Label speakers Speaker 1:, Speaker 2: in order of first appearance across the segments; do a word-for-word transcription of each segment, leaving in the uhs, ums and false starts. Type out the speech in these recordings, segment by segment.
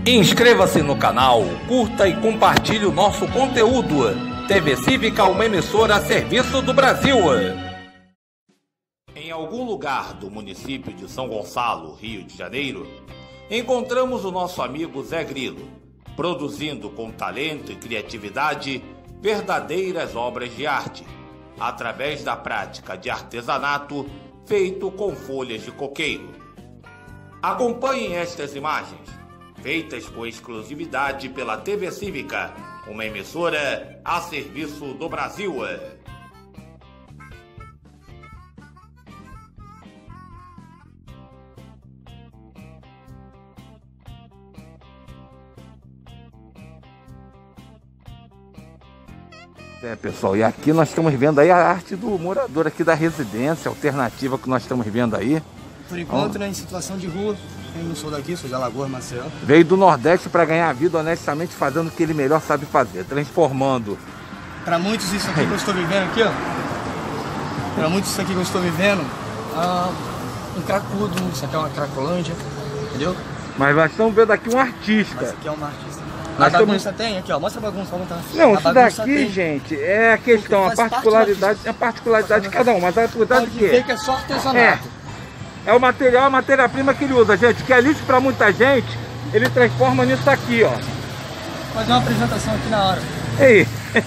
Speaker 1: Inscreva-se no canal, curta e compartilhe o nosso conteúdo. T V Cívica, uma emissora a serviço do Brasil. Em algum lugar do município de São Gonçalo, Rio de Janeiro, encontramos o nosso amigo Zé Grilo, produzindo com talento e criatividade verdadeiras obras de arte, através da prática de artesanato feito com folhas de coqueiro. Acompanhem estas imagens, feitas com exclusividade pela T V Cívica, uma emissora a serviço do Brasil.
Speaker 2: É, pessoal, e aqui nós estamos vendo aí a arte do morador aqui da residência alternativa que nós estamos vendo aí.
Speaker 3: Por enquanto, né, em situação de rua, eu não sou daqui, sou de Alagoas, Maceió.
Speaker 2: Veio do Nordeste para ganhar a vida honestamente, fazendo o que ele melhor sabe fazer, transformando.
Speaker 3: Para muitos isso aqui que eu estou vivendo aqui, ó. Para muitos isso aqui que eu estou vivendo, ah, um cracudo, isso aqui é uma cracolândia, entendeu?
Speaker 2: Mas nós estamos vendo aqui um artista.
Speaker 3: Esse aqui é uma artista.
Speaker 2: Nós
Speaker 3: A bagunça
Speaker 2: estamos...
Speaker 3: tem, aqui ó, mostra a bagunça, como tá.
Speaker 2: Não,
Speaker 3: a
Speaker 2: isso daqui, tem. gente, é a questão, a particularidade, é a particularidade de cada um, mas a particularidade de quê?
Speaker 3: Que é só artesanato.
Speaker 2: É, é o material, a matéria-prima que ele usa, gente, que é lixo para muita gente, ele transforma nisso aqui, ó.
Speaker 3: Vou fazer uma apresentação aqui na hora.
Speaker 2: Ei!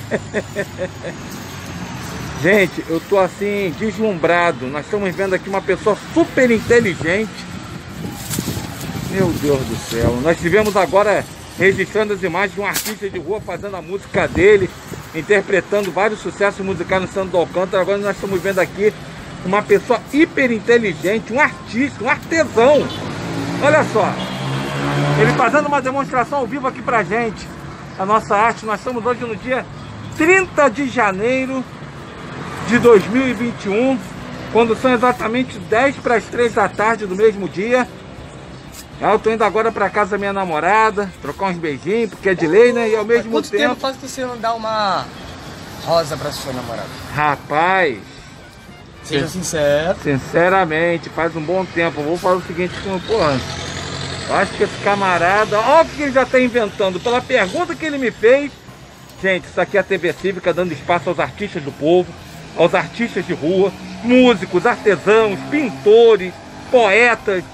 Speaker 2: Gente, eu tô assim, deslumbrado, nós estamos vendo aqui uma pessoa super inteligente. Meu Deus do céu, nós tivemos agora... registrando as imagens de um artista de rua fazendo a música dele, interpretando vários sucessos musicais no Santo do Alcântara. Agora nós estamos vendo aqui uma pessoa hiper inteligente, um artista, um artesão. Olha só, ele fazendo uma demonstração ao vivo aqui pra gente, a nossa arte. Nós estamos hoje no dia trinta de janeiro de dois mil e vinte e um, quando são exatamente dez para as três da tarde do mesmo dia. Eu tô indo agora pra casa da minha namorada, trocar uns beijinhos, porque é de lei, né? E ao mesmo
Speaker 3: Quanto
Speaker 2: tempo...
Speaker 3: tempo faz que você não dá uma rosa pra sua namorada?
Speaker 2: Rapaz...
Speaker 3: Seja sincero.
Speaker 2: Sinceramente, faz um bom tempo. Eu vou falar o seguinte, como, porra, eu acho que esse camarada... Olha o que ele já tá inventando. Pela pergunta que ele me fez... Gente, isso aqui é a T V Cívica dando espaço aos artistas do povo, aos artistas de rua, músicos, artesãos, pintores, poetas.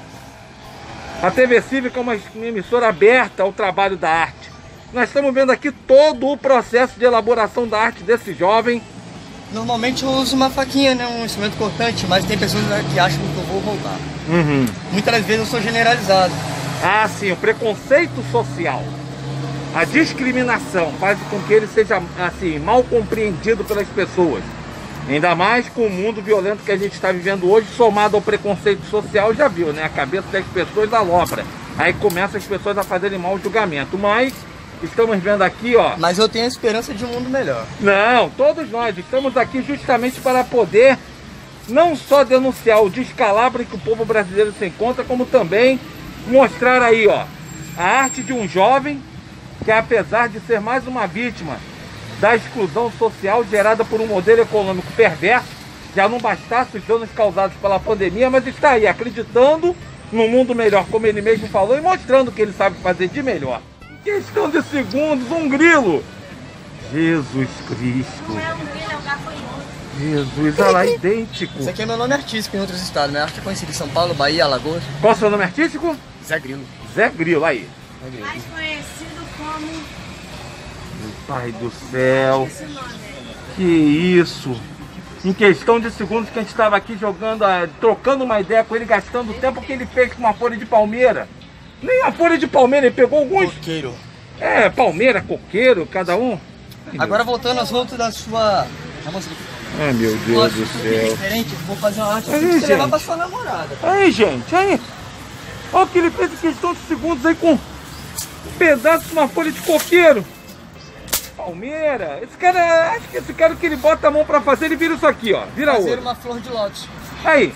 Speaker 2: A T V Cívica é uma emissora aberta ao trabalho da arte. Nós estamos vendo aqui todo o processo de elaboração da arte desse jovem.
Speaker 3: Normalmente eu uso uma faquinha, né, um instrumento cortante, mas tem pessoas que acham que eu vou roubar.
Speaker 2: Uhum.
Speaker 3: Muitas das vezes eu sou generalizado.
Speaker 2: Ah, sim, o preconceito social, a discriminação faz com que ele seja assim, mal compreendido pelas pessoas. Ainda mais com o mundo violento que a gente está vivendo hoje, somado ao preconceito social, já viu, né? A cabeça das pessoas alopra. Aí começa as pessoas a fazerem mau julgamento. Mas estamos vendo aqui, ó...
Speaker 3: Mas eu tenho a esperança de um mundo melhor.
Speaker 2: Não, todos nós estamos aqui justamente para poder não só denunciar o descalabro em que o povo brasileiro se encontra, como também mostrar aí, ó, a arte de um jovem que, apesar de ser mais uma vítima da exclusão social gerada por um modelo econômico perverso, já não bastasse os danos causados pela pandemia, mas está aí acreditando num mundo melhor, como ele mesmo falou, e mostrando o que ele sabe fazer de melhor. Em questão de segundos, um grilo. Jesus Cristo.
Speaker 4: Não é um grilo, é um gafanhoto.
Speaker 2: Jesus, olha lá, idêntico.
Speaker 3: Isso aqui é meu nome artístico em outros estados. Minha arte é conhecida em São Paulo, Bahia, Alagoas.
Speaker 2: Qual é o seu nome artístico?
Speaker 3: Zé Grilo.
Speaker 2: Zé Grilo, aí.
Speaker 4: Mais conhecido como...
Speaker 2: Pai do céu,
Speaker 4: Esse nome.
Speaker 2: que isso. Em questão de segundos que a gente estava aqui jogando, trocando uma ideia com ele, gastando o tempo que ele fez com uma folha de palmeira. Nem a folha de palmeira, ele pegou alguns...
Speaker 3: Coqueiro.
Speaker 2: É, palmeira, coqueiro, cada um.
Speaker 3: Agora voltando às voltas da sua... Já mostrei.
Speaker 2: Ai, meu Deus do céu.
Speaker 3: Diferente, vou fazer uma arte
Speaker 2: Aí,
Speaker 3: pra você levar
Speaker 2: gente.
Speaker 3: pra sua namorada.
Speaker 2: Aí, gente, aí. Olha o que ele fez em questão de segundos aí com um pedaço de uma folha de coqueiro. Palmeira. Esse cara, acho que esse cara que ele bota a mão pra fazer, ele vira isso aqui, ó. Vira
Speaker 3: Fazer
Speaker 2: outro.
Speaker 3: uma flor de lótus.
Speaker 2: Aí.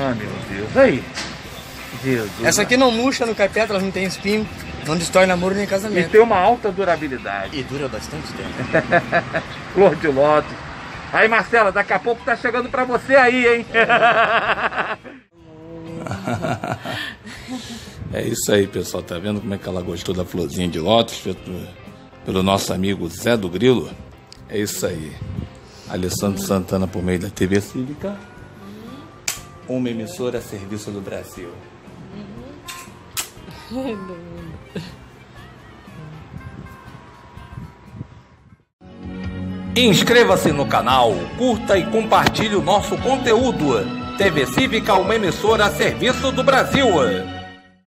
Speaker 2: Ah, meu Deus. Aí. Jesus.
Speaker 3: Essa aqui não murcha no carpete, ela não tem espinho, não destrói namoro nem
Speaker 2: E
Speaker 3: casamento.
Speaker 2: tem uma alta durabilidade.
Speaker 3: E dura bastante tempo.
Speaker 2: Flor de lótus. Aí, Marcela, daqui a pouco tá chegando pra você aí, hein?
Speaker 1: É isso aí, pessoal. Tá vendo como é que ela gostou da florzinha de lótus feito pelo nosso amigo Zé do Grilo? É isso aí. Alessandro Santana por meio da T V Cívica. Uma emissora a serviço do Brasil. Inscreva-se no canal, curta e compartilhe o nosso conteúdo. T V Cívica, uma emissora a serviço do Brasil.